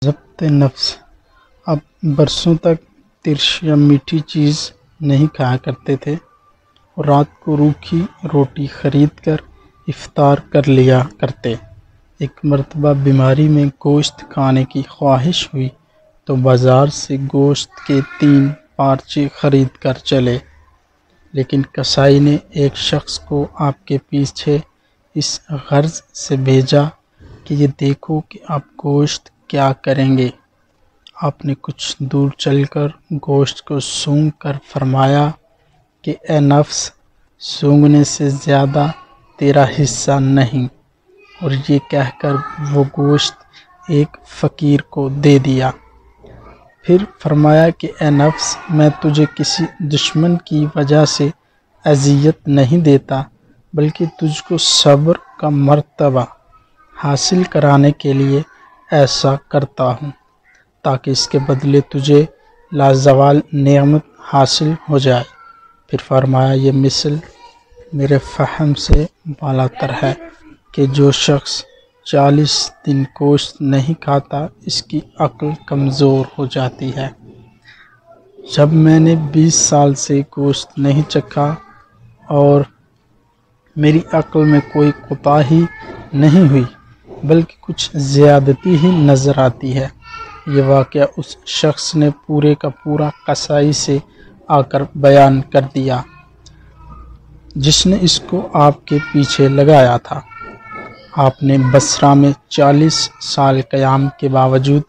ضبط نفس۔ اب برسوں تک ترش یا میٹھی چیز نہیں کھایا کرتے تھے اور رات کو روکھی روٹی خرید کر افطار کر لیا کرتے۔ ایک مرتبہ بیماری میں گوشت کھانے کی خواہش ہوئی تو بازار سے گوشت کے 3 پارچے خرید کر چلے، لیکن کسائی نے ایک شخص کو آپ کے پیچھے اس غرض سے بھیجا کہ یہ دیکھو کہ آپ گوشت کیا کریں گے۔ آپ نے کچھ دور چل کر گوشت کو سونگھ کر فرمایا کہ اے نفس، سونگھنے سے زیادہ تیرا حصہ نہیں، اور یہ کہہ کر وہ گوشت ایک فقیر کو دے دیا۔ پھر فرمایا کہ اے نفس، میں تجھے کسی دشمن کی وجہ سے اذیت نہیں دیتا، بلکہ تجھ کو صبر کا مرتبہ حاصل کرانے کے لیے ایسا کرتا ہوں تاکہ اس کے بدلے تجھے لازوال نعمت حاصل ہو جائے۔ پھر فرمایا یہ مثل میرے فہم سے بالاتر ہے کہ جو شخص 40 دن گوشت نہیں کھاتا اس کی عقل کمزور ہو جاتی ہے۔ جب میں نے 20 سال سے گوشت نہیں چکھا اور میری عقل میں کوئی کوتاہی نہیں ہوئی بلکہ کچھ زیادتی ہی نظر آتی ہے۔ یہ واقعہ اس شخص نے پورے کا پورا کسائی سے آ کر بیان کر دیا جس نے اس کو آپ کے پیچھے لگایا تھا۔ آپ نے بصرہ میں 40 سال قیام کے باوجود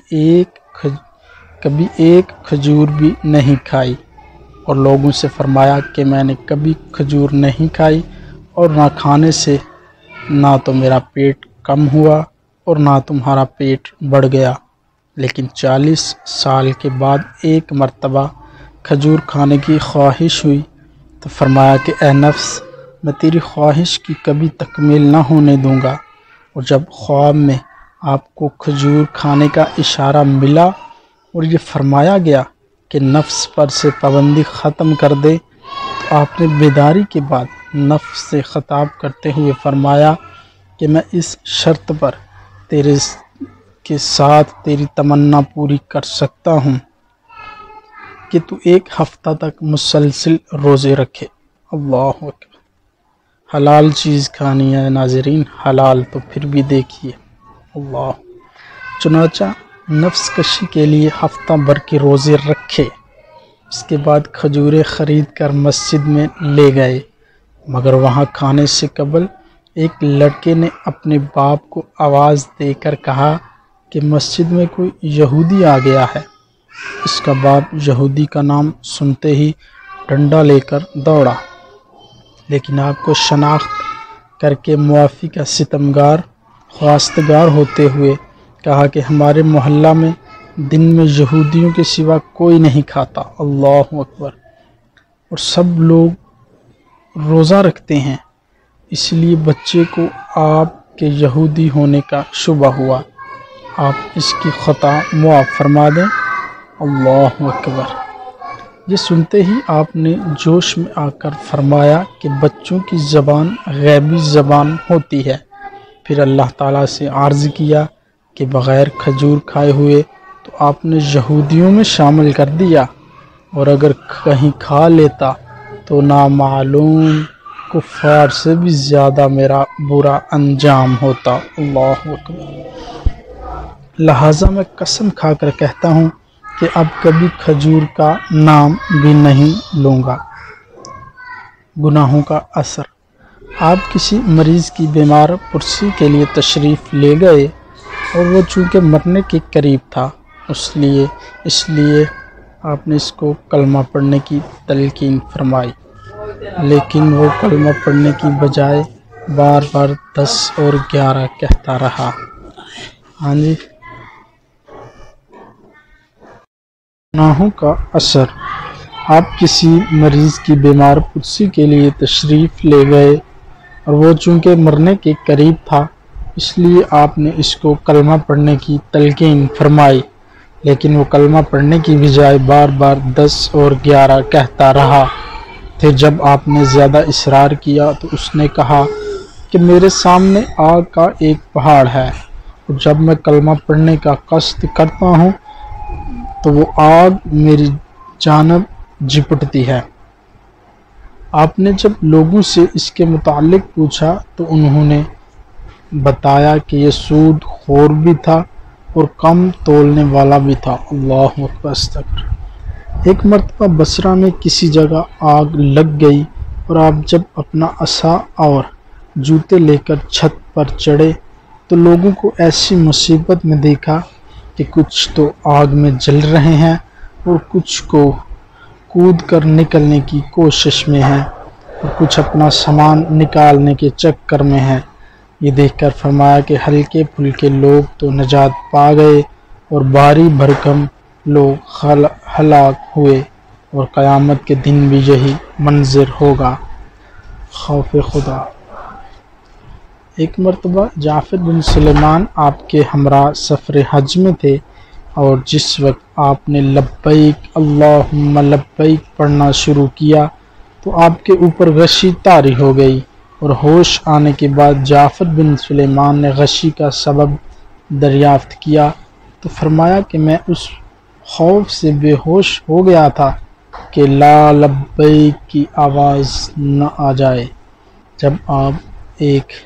کبھی ایک کھجور بھی نہیں کھائی، اور لوگوں سے فرمایا کہ میں نے کبھی کھجور نہیں کھائی، اور نہ کھانے سے نہ تو میرا پیٹ کم ہوا اور نہ تمہارا پیٹ بڑھ گیا، لیکن 40 سال کے بعد ایک مرتبہ کھجور کھانے کی خواہش ہوئی تو فرمایا کہ اے نفس، میں تیری خواہش کی کبھی تکمیل نہ ہونے دوں گا۔ اور جب خواب میں آپ کو کھجور کھانے کا اشارہ ملا اور یہ فرمایا گیا کہ نفس پر سے پابندی ختم کر دے، تو آپ نے بیداری کے بعد نفس سے خطاب کرتے ہوئے فرمایا کہ میں اس شرط پر تیرے کے ساتھ تیری تمنا پوری کر سکتا ہوں کہ تو 1 ہفتہ تک مسلسل روزے رکھے۔ اللہ اکبر! حلال چیز کھانی ہے ناظرین، حلال تو پھر بھی دیکھیے۔ اللہ! چنانچہ نفس کشی کے لیے ہفتہ بھر کے روزے رکھے، اس کے بعد کھجوریں خرید کر مسجد میں لے گئے، مگر وہاں کھانے سے قبل ایک لڑکے نے اپنے باپ کو آواز دے کر کہا کہ مسجد میں کوئی یہودی آ گیا ہے۔ اس کا باپ یہودی کا نام سنتے ہی ڈنڈا لے کر دوڑا، لیکن آپ کو شناخت کر کے معافی کا ستمگار خواستگار ہوتے ہوئے کہا کہ ہمارے محلہ میں دن میں یہودیوں کے سوا کوئی نہیں کھاتا۔ اللہ اکبر! اور سب لوگ روزہ رکھتے ہیں، اس لیے بچے کو آپ کے یہودی ہونے کا شبہ ہوا، آپ اس کی خطا معاف فرما دیں۔ اللہ اکبر! یہ سنتے ہی آپ نے جوش میں آ کر فرمایا کہ بچوں کی زبان غیبی زبان ہوتی ہے۔ پھر اللہ تعالیٰ سے عرض کیا کہ بغیر کھجور کھائے ہوئے تو آپ نے یہودیوں میں شامل کر دیا، اور اگر کہیں کھا لیتا تو نامعلوم کفار سے بھی زیادہ میرا برا انجام ہوتا۔ اللہ اکبر! لہٰذا میں قسم کھا کر کہتا ہوں کہ اب کبھی کھجور کا نام بھی نہیں لوں گا۔ گناہوں کا اثر۔ آپ کسی مریض کی بیمار پرسی کے لیے تشریف لے گئے اور وہ چونکہ مرنے کے قریب تھا، اس لیے آپ نے اس کو کلمہ پڑھنے کی تلقین فرمائی، لیکن وہ کلمہ پڑھنے کی بجائے بار بار 10 اور 11 کہتا رہا۔ ہاں جی۔ گناہوں کا اثر۔ آپ کسی مریض کی بیمار پرسی کے لیے تشریف لے گئے اور وہ چونکہ مرنے کے قریب تھا، اس لیے آپ نے اس کو کلمہ پڑھنے کی تلقین فرمائی، لیکن وہ کلمہ پڑھنے کی بجائے بار بار 10 اور 11 کہتا رہا۔ پھر جب آپ نے زیادہ اصرار کیا تو اس نے کہا کہ میرے سامنے آگ کا ایک پہاڑ ہے، اور جب میں کلمہ پڑھنے کا قصد کرتا ہوں تو وہ آگ میری جانب جپٹتی ہے۔ آپ نے جب لوگوں سے اس کے متعلق پوچھا تو انہوں نے بتایا کہ یہ سود خور بھی تھا اور کم تولنے والا بھی تھا۔ اللہ اکبر، استغفر۔ ایک مرتبہ بصرہ میں کسی جگہ آگ لگ گئی اور آپ جب اپنا عصا اور جوتے لے کر چھت پر چڑھے تو لوگوں کو ایسی مصیبت میں دیکھا کہ کچھ تو آگ میں جل رہے ہیں اور کچھ کو کود کر نکلنے کی کوشش میں ہیں اور کچھ اپنا سامان نکالنے کے چکر میں ہیں۔ یہ دیکھ کر فرمایا کہ ہلکے پھلکے لوگ تو نجات پا گئے اور بھاری بھرکم لوگ ہلاک ہوئے، اور قیامت کے دن بھی یہی منظر ہوگا۔ خوف خدا۔ ایک مرتبہ جعفر بن سلیمان آپ کے ہمراہ سفر حج میں تھے، اور جس وقت آپ نے لبیک اللہم لبیک پڑھنا شروع کیا تو آپ کے اوپر غشی طاری ہو گئی، اور ہوش آنے کے بعد جعفر بن سلیمان نے غشی کا سبب دریافت کیا تو فرمایا کہ میں اس خوف سے بے ہوش ہو گیا تھا کہ لا لبیک کی آواز نہ آ جائے۔ جب آپ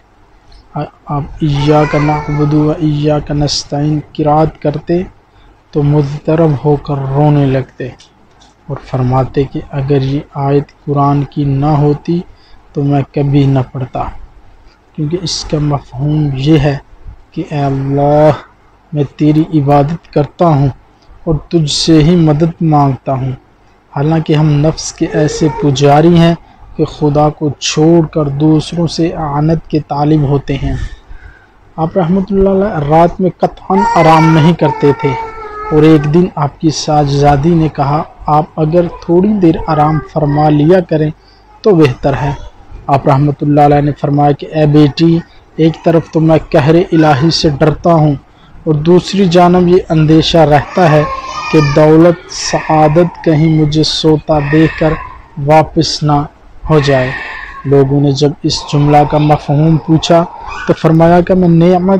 ایاک نعبد و ایاک نستعین قرات کرتے تو مضطرب ہو کر رونے لگتے اور فرماتے کہ اگر یہ آیت قرآن کی نہ ہوتی تو میں کبھی نہ پڑھتا، کیونکہ اس کا مفہوم یہ ہے کہ اے اللہ، میں تیری عبادت کرتا ہوں اور تجھ سے ہی مدد مانگتا ہوں، حالانکہ ہم نفس کے ایسے پجاری ہیں کہ خدا کو چھوڑ کر دوسروں سے اعانت کے طالب ہوتے ہیں۔ آپ رحمۃ اللہ علیہ رات میں قطعاً آرام نہیں کرتے تھے، اور ایک دن آپ کی ساجزادی نے کہا آپ اگر تھوڑی دیر آرام فرما لیا کریں تو بہتر ہے۔ آپ رحمۃ اللہ علیہ نے فرمایا کہ اے بیٹی، ایک طرف تو میں قہر الہی سے ڈرتا ہوں اور دوسری جانب یہ اندیشہ رہتا ہے کہ دولت سعادت کہیں مجھے سوتا دیکھ کر واپس نہ ہو جائے۔ لوگوں نے جب اس جملہ کا مفہوم پوچھا تو فرمایا کہ میں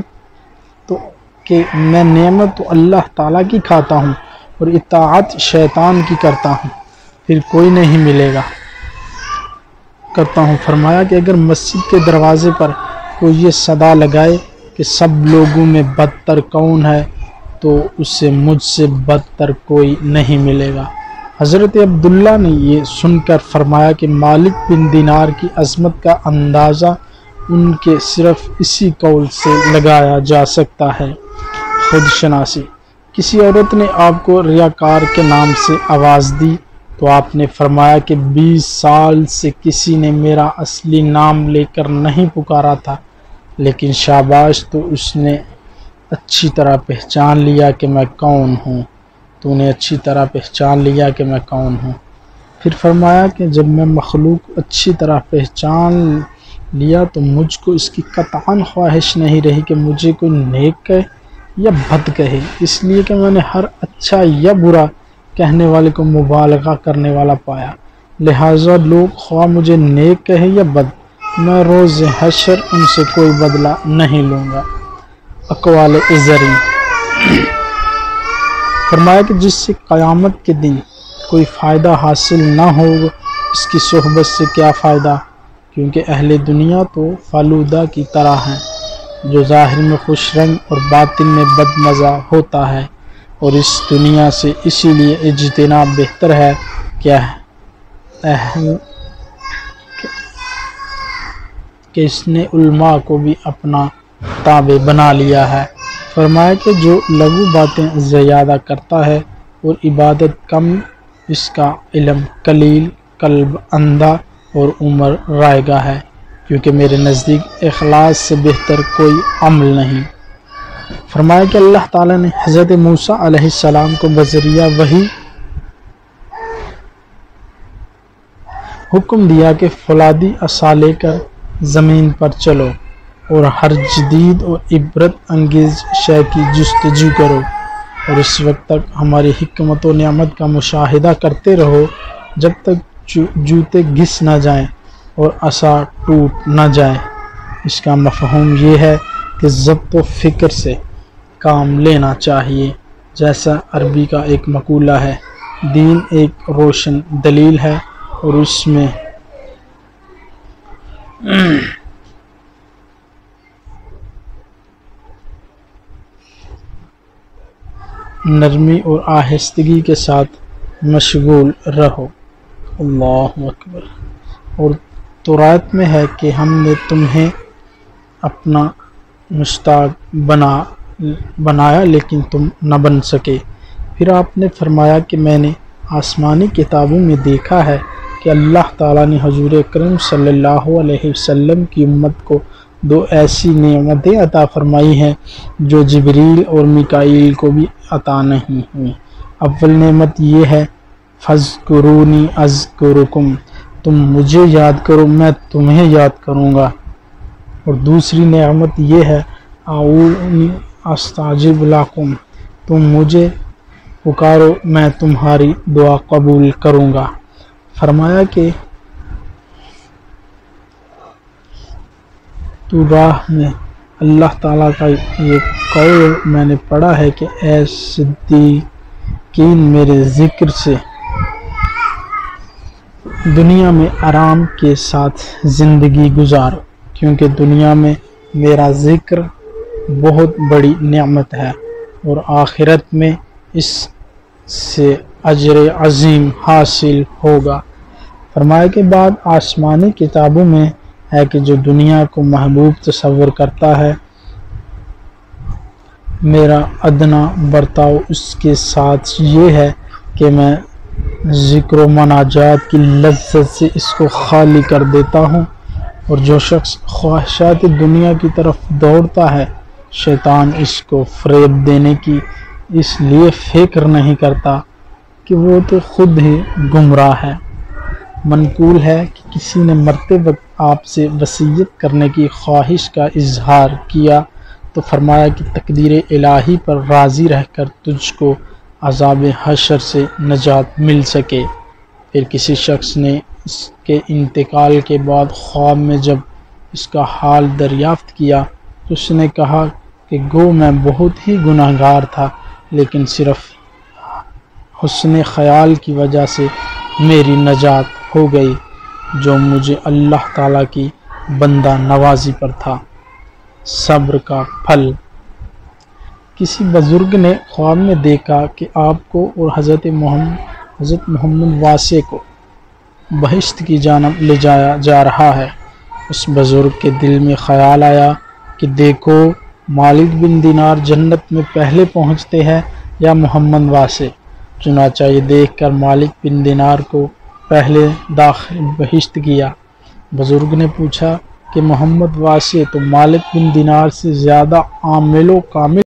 نعمت تو اللہ تعالیٰ کی کھاتا ہوں اور اطاعت شیطان کی کرتا ہوں، پھر کوئی نہیں ملے گا کرتا ہوں۔ فرمایا کہ اگر مسجد کے دروازے پر کوئی یہ صدا لگائے کہ سب لوگوں میں بدتر کون ہے تو اسے مجھ سے بدتر کوئی نہیں ملے گا۔ حضرت عبداللہ نے یہ سن کر فرمایا کہ مالک بن دینار کی عظمت کا اندازہ ان کے صرف اسی قول سے لگایا جا سکتا ہے۔ خود شناسی۔ کسی عورت نے آپ کو ریاکار کے نام سے آواز دی تو آپ نے فرمایا کہ 20 سال سے کسی نے میرا اصلی نام لے کر نہیں پکارا تھا، لیکن شاباش، تو اس نے اچھی طرح پہچان لیا کہ میں کون ہوں۔ تو نے اچھی طرح پہچان لیا کہ میں کون ہوں۔ پھر فرمایا کہ جب میں مخلوق اچھی طرح پہچان لیا تو مجھ کو اس کی قطعاً خواہش نہیں رہی کہ مجھے کوئی نیک کہے یا بد کہے، اس لیے کہ میں نے ہر اچھا یا برا کہنے والے کو مبالغہ کرنے والا پایا، لہٰذا لوگ خواہ مجھے نیک کہے یا بد، میں روز حشر ان سے کوئی بدلہ نہیں لوں گا۔ اقوال زرین۔ فرمایا کہ جس سے قیامت کے دن کوئی فائدہ حاصل نہ ہو اس کی صحبت سے کیا فائدہ، کیونکہ اہل دنیا تو فالودہ کی طرح ہیں جو ظاہر میں خوش رنگ اور باطن میں بد مزہ ہوتا ہے، اور اس دنیا سے اسی لیے اجتناب بہتر ہے کہ اس نے علماء کو بھی اپنا تابع بنا لیا ہے۔ فرمایا کہ جو لغو باتیں زیادہ کرتا ہے اور عبادت کم، اس کا علم قلیل، قلب اندھا اور عمر رائگاں ہے، کیونکہ میرے نزدیک اخلاص سے بہتر کوئی عمل نہیں۔ فرمایا کہ اللہ تعالیٰ نے حضرت موسیٰ علیہ السلام کو بذریعہ وحی حکم دیا کہ فولادی عصا لے کر زمین پر چلو اور ہر جدید اور عبرت انگیز شے کی جستجو کرو، اور اس وقت تک ہماری حکمت و نعمت کا مشاہدہ کرتے رہو جب تک جوتے گھس نہ جائیں اور عصا ٹوٹ نہ جائے۔ اس کا مفہوم یہ ہے کہ ضبط و فکر سے کام لینا چاہیے۔ جیسا عربی کا ایک مقولہ ہے، دین ایک روشن دلیل ہے اور اس میں نرمی اور آہستگی کے ساتھ مشغول رہو۔ اللہ اکبر۔ اور تورات میں ہے کہ ہم نے تمہیں اپنا مشتاق بنایا لیکن تم نہ بن سکے۔ پھر آپ نے فرمایا کہ میں نے آسمانی کتابوں میں دیکھا ہے کہ اللہ تعالیٰ نے حضور اکرم صلی اللہ علیہ وسلم کی امت کو 2 ایسی نعمتیں عطا فرمائی ہیں جو جبریل اور میکائیل کو بھی عطا نہیں ہوئی۔ اول نعمت یہ ہے فاذکرونی اذکرکم، تم مجھے یاد کرو میں تمہیں یاد کروں گا۔ اور دوسری نعمت یہ ہے اعونی استجب لکم، تم مجھے پکارو میں تمہاری دعا قبول کروں گا۔ فرمایا کہ تو راہ میں اللہ تعالیٰ کا یہ قول میں نے پڑھا ہے کہ اے صدیقین میرے ذکر سے دنیا میں آرام کے ساتھ زندگی گزارو، کیونکہ دنیا میں میرا ذکر بہت بڑی نعمت ہے اور آخرت میں اس سے اجر عظیم حاصل ہوگا۔ فرمایا کے بعد آسمانی کتابوں میں ہے کہ جو دنیا کو محبوب تصور کرتا ہے، میرا ادنا برتاؤ اس کے ساتھ یہ ہے کہ میں ذکر و مناجات کی لذت سے اس کو خالی کر دیتا ہوں۔ اور جو شخص خواہشات دنیا کی طرف دوڑتا ہے، شیطان اس کو فریب دینے کی اس لیے فکر نہیں کرتا کہ وہ تو خود ہی گمراہ ہے۔ منقول ہے کہ کسی نے مرتے وقت آپ سے وصیت کرنے کی خواہش کا اظہار کیا تو فرمایا کہ تقدیر الہی پر راضی رہ کر تجھ کو عذاب حشر سے نجات مل سکے۔ پھر کسی شخص نے اس کے انتقال کے بعد خواب میں جب اس کا حال دریافت کیا تو اس نے کہا کہ گو میں بہت ہی گناہگار تھا، لیکن صرف حسن خیال کی وجہ سے میری نجات ہو گئی جو مجھے اللہ تعالیٰ کی بندہ نوازی پر تھا۔ صبر کا پھل۔ کسی بزرگ نے خواب میں دیکھا کہ آپ کو اور حضرت محمد واسع کو بہشت کی جانب لے جایا جا رہا ہے۔ اس بزرگ کے دل میں خیال آیا کہ دیکھو مالک بن دینار جنت میں پہلے پہنچتے ہیں یا محمد واسع۔ چنانچہ یہ دیکھ کر مالک بن دینار کو پہلے داخل بہشت کیا۔ بزرگ نے پوچھا کہ محمد واسع تو مالک بن دینار سے زیادہ عامل و کامل